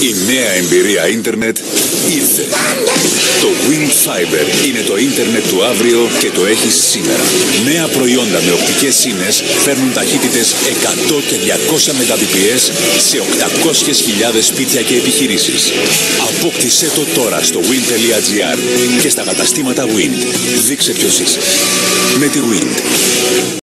Η νέα εμπειρία ίντερνετ ήρθε. Το Wind Fiber είναι το ίντερνετ του αύριο και το έχεις σήμερα. Νέα προϊόντα με οπτικές σύνες φέρνουν ταχύτητες 100 και 200 Mbps σε 800.000 σπίτια και επιχειρήσεις. Απόκτησέ το τώρα στο wind.gr και στα καταστήματα Wind. Δείξε ποιος είσαι. Με τη Wind.